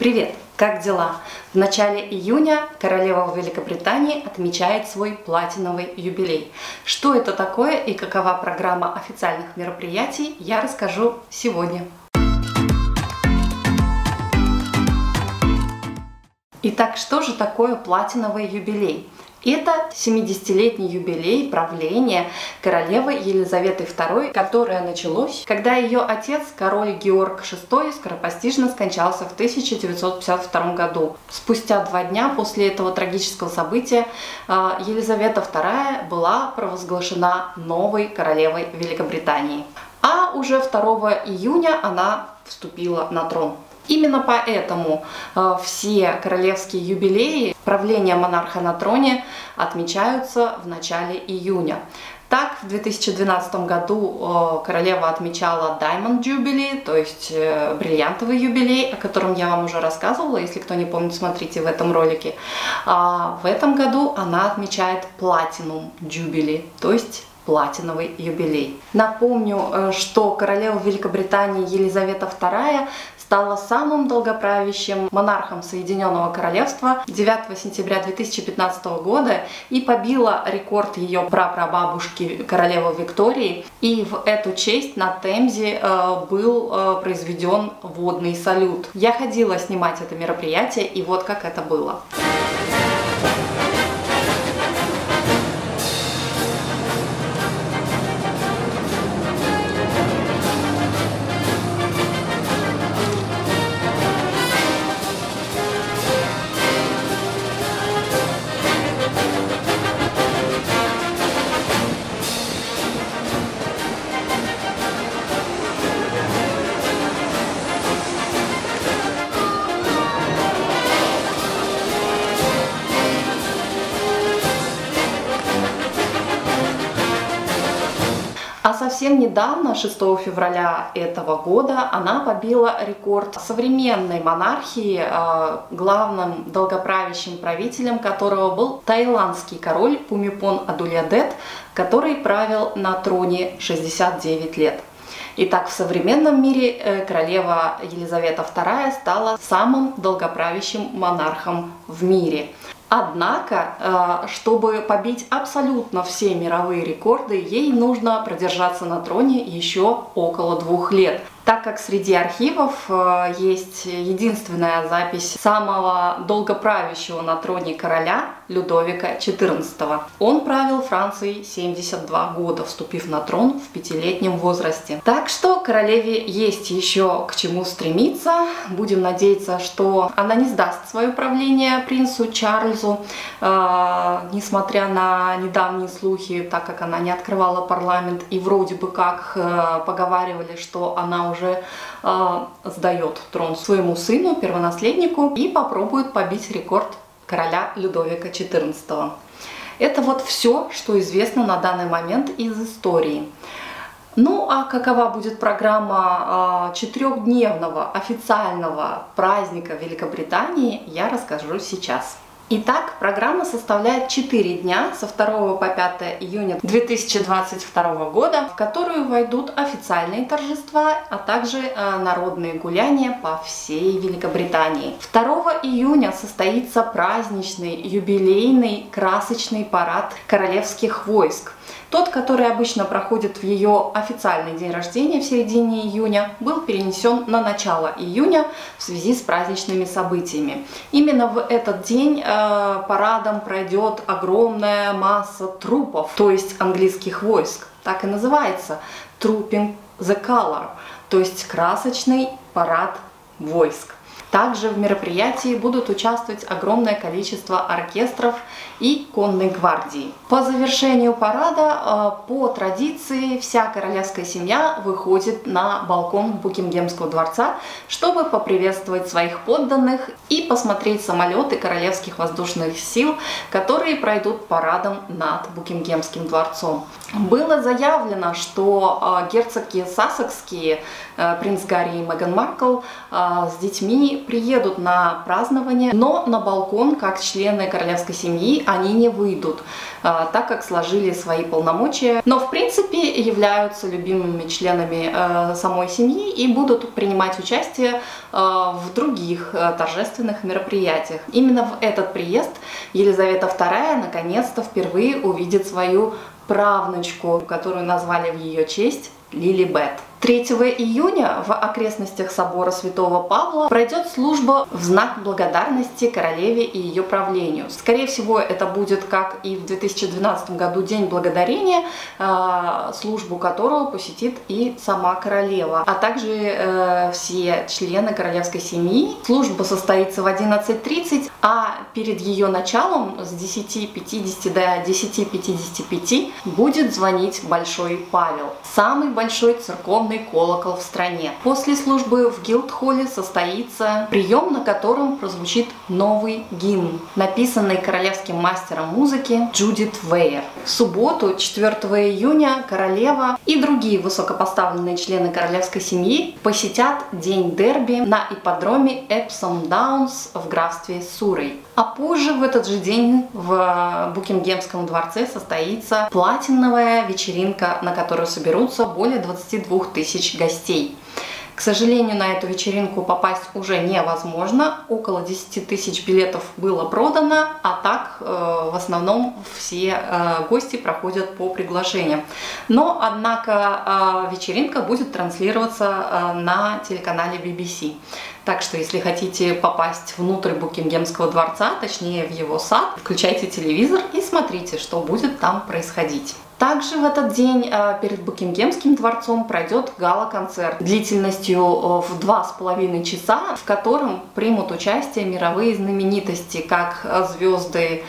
Привет! Как дела? В начале июня королева Великобритании отмечает свой платиновый юбилей. Что это такое и какова программа официальных мероприятий, я расскажу сегодня. Итак, что же такое платиновый юбилей? Это 70-летний юбилей правления королевы Елизаветы II, которое началось, когда ее отец, король Георг VI, скоропостижно скончался в 1952 году. Спустя 2 дня после этого трагического события Елизавета II была провозглашена новой королевой Великобритании. А уже 2 июня она вступила на трон. Именно поэтому все королевские юбилеи правления монарха на троне отмечаются в начале июня. Так, в 2012 году королева отмечала Diamond Jubilee, то есть бриллиантовый юбилей, о котором я вам уже рассказывала. Если кто не помнит, смотрите в этом ролике. В этом году она отмечает Platinum Jubilee, то есть платиновый юбилей. Напомню, что королева Великобритании Елизавета II стала самым долгоправящим монархом Соединенного Королевства 9 сентября 2015 года и побила рекорд ее прапрабабушки королевы Виктории. И в эту честь на Темзе был произведен водный салют. Я ходила снимать это мероприятие, и вот как это было. А совсем недавно, 6 февраля этого года, она побила рекорд современной монархии, главным долгоправящим правителем которого был таиландский король Пумипон Адульядет, который правил на троне 69 лет. Итак, в современном мире королева Елизавета II стала самым долгоправящим монархом в мире. Однако, чтобы побить абсолютно все мировые рекорды, ей нужно продержаться на троне еще около 2 лет. Так как среди архивов есть единственная запись самого долгоправящего на троне короля Людовика XIV. Он правил Францией 72 года, вступив на трон в 5-летнем возрасте. Так что королеве есть еще к чему стремиться. Будем надеяться, что она не сдаст свое правление принцу Чарльзу, несмотря на недавние слухи, так как она не открывала парламент и вроде бы как поговаривали, что она уже сдает трон своему сыну, первонаследнику, и попробует побить рекорд короля Людовика XIV. Это вот все, что известно на данный момент из истории. Ну а какова будет программа 4-дневного официального праздника Великобритании, я расскажу сейчас. Итак, программа составляет 4 дня со 2 по 5 июня 2022 года, в которую войдут официальные торжества, а также народные гуляния по всей Великобритании. 2 июня состоится праздничный, юбилейный, красочный парад королевских войск. Тот, который обычно проходит в ее официальный день рождения в середине июня, был перенесен на начало июня в связи с праздничными событиями. Именно в этот день парадом пройдет огромная масса трупов, то есть английских войск. Так и называется Trooping the Colour, то есть красочный парад войск. Также в мероприятии будут участвовать огромное количество оркестров и конной гвардии. По завершению парада, по традиции, вся королевская семья выходит на балкон Букингемского дворца, чтобы поприветствовать своих подданных и посмотреть самолеты королевских воздушных сил, которые пройдут парадом над Букингемским дворцом. Было заявлено, что герцоги Сассекские, принц Гарри и Меган Маркл, с детьми приедут на празднование, но на балкон, как члены королевской семьи, они не выйдут, так как сложили свои полномочия, но в принципе являются любимыми членами самой семьи и будут принимать участие в других торжественных мероприятиях. Именно в этот приезд Елизавета II наконец-то впервые увидит свою правнучку, которую назвали в ее честь Лилибет. 3 июня в окрестностях собора Святого Павла пройдет служба в знак благодарности королеве и ее правлению. Скорее всего, это будет, как и в 2012 году, День благодарения, службу которого посетит и сама королева, а также все члены королевской семьи. Служба состоится в 11:30, а перед ее началом с 10:50 до 10:55 будет звонить Большой Павел, самый большой церковный колокол в стране. После службы в Гилдхолле состоится прием, на котором прозвучит новый гимн, написанный королевским мастером музыки Джудит Вейер. В субботу, 4 июня, королева и другие высокопоставленные члены королевской семьи посетят день дерби на ипподроме Эпсом Даунс в графстве Суррей. А позже в этот же день в Букингемском дворце состоится платиновая вечеринка, на которую соберутся более 22 тысяч гостей. К сожалению, на эту вечеринку попасть уже невозможно. Около 10 тысяч билетов было продано, а так в основном все гости проходят по приглашениям. Но, однако, вечеринка будет транслироваться на телеканале BBC. Так что, если хотите попасть внутрь Букингемского дворца, точнее в его сад, включайте телевизор и смотрите, что будет там происходить. Также в этот день перед Букингемским дворцом пройдет гала-концерт длительностью в 2,5 часа, в котором примут участие мировые знаменитости, как звезды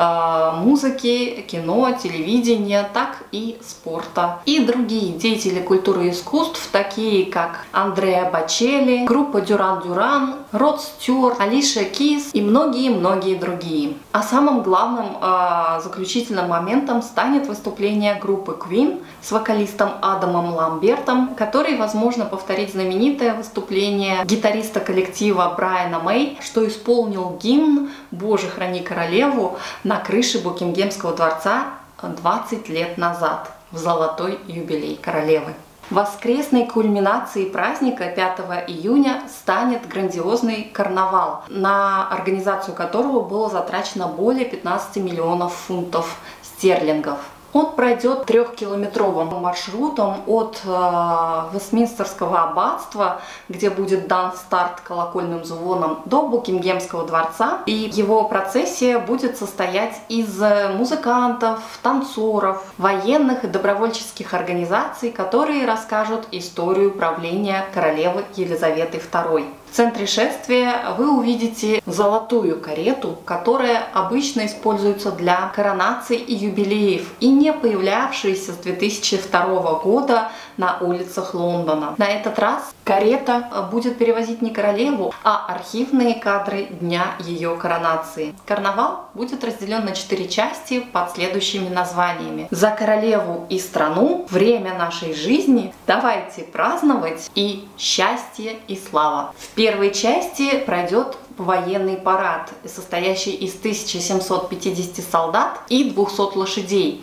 музыки, кино, телевидения, так и спорта. И другие деятели культуры и искусств, такие как Андреа Бочелли, группа Дюран Дюран, Род Стюарт, Алиша Кис и многие-многие другие. А самым главным заключительным моментом станет выступление группы Queen с вокалистом Адамом Ламбертом, который, возможно, повторит знаменитое выступление гитариста коллектива Брайана Мэй, что исполнил гимн «Боже, храни королеву» на крыше Букингемского дворца 20 лет назад, в золотой юбилей королевы. Воскресной кульминацией праздника 5 июня станет грандиозный карнавал, на организацию которого было затрачено более 15 миллионов фунтов стерлингов. Он пройдет 3-километровым маршрутом от Вестминстерского аббатства, где будет дан старт колокольным звоном, до Букингемского дворца. И его процессия будет состоять из музыкантов, танцоров, военных и добровольческих организаций, которые расскажут историю правления королевы Елизаветы II. В центре шествия вы увидите золотую карету, которая обычно используется для коронаций и юбилеев и не появлявшаяся с 2002 года на улицах Лондона. На этот раз карета будет перевозить не королеву, а архивные кадры дня ее коронации. Карнавал будет разделен на 4 части под следующими названиями: «За королеву и страну», «Время нашей жизни», «Давайте праздновать» и «Счастье и слава». В первой части пройдет военный парад, состоящий из 1750 солдат и 200 лошадей.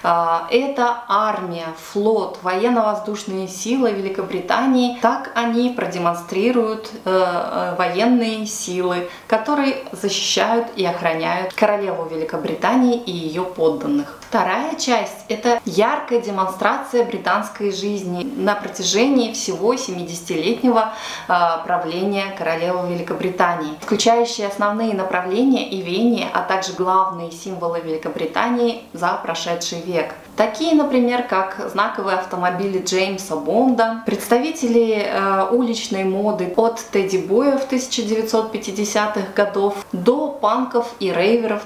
Это армия, флот, военно-воздушные силы Великобритании. Так они продемонстрируют военные силы, которые защищают и охраняют королеву Великобритании и ее подданных. Вторая часть – это яркая демонстрация британской жизни на протяжении всего 70-летнего правления королевы Великобритании, включающие основные направления и веяния, а также главные символы Великобритании за прошедший век. Такие, например, как знаковые автомобили Джеймса Бонда, представители уличной моды от тедди-боев 1950-х годов до панков и рейверов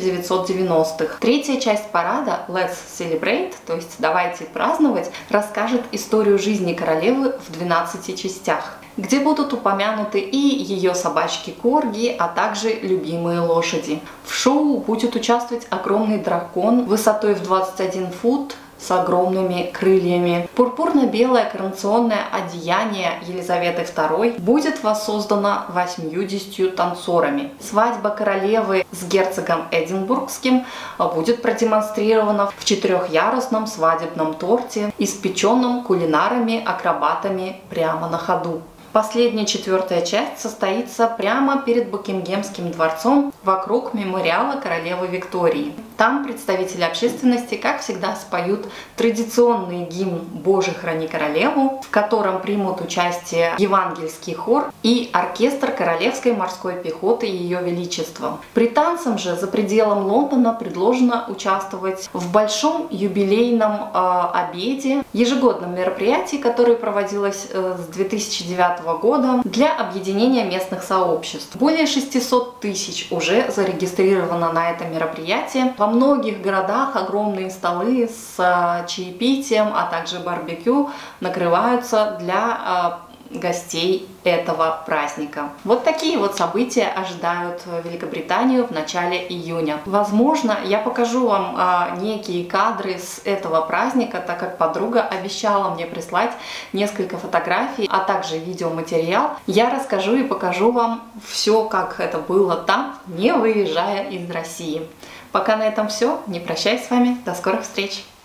1990-х. Третья часть парада Let's Celebrate, то есть «Давайте праздновать», расскажет историю жизни королевы в 12 частях, где будут упомянуты и ее собачки Корги, а также любимые лошади. В шоу будет участвовать огромный дракон высотой в 21 фут, с огромными крыльями. Пурпурно-белое коронационное одеяние Елизаветы II будет воссоздано 80 танцорами. Свадьба королевы с герцогом Эдинбургским будет продемонстрирована в 4-ярусном свадебном торте, испеченном кулинарами-акробатами прямо на ходу. Последняя 4-я часть состоится прямо перед Букингемским дворцом вокруг мемориала королевы Виктории. Там представители общественности, как всегда, споют традиционный гимн «Боже, храни королеву», в котором примут участие евангельский хор и оркестр Королевской морской пехоты Ее Величеством. Британцам же за пределом Лондона предложено участвовать в большом юбилейном обеде, ежегодном мероприятии, которое проводилось с 2009 года для объединения местных сообществ. Более 600 тысяч уже зарегистрировано на это мероприятие. Во многих городах огромные столы с чаепитием, а также барбекю накрываются для гостей этого праздника. Вот такие вот события ожидают Великобританию в начале июня. Возможно, я покажу вам некие кадры с этого праздника, так как подруга обещала мне прислать несколько фотографий, а также видеоматериал. Я расскажу и покажу вам все, как это было там, не выезжая из России. Пока на этом все. Не прощаюсь с вами. До скорых встреч!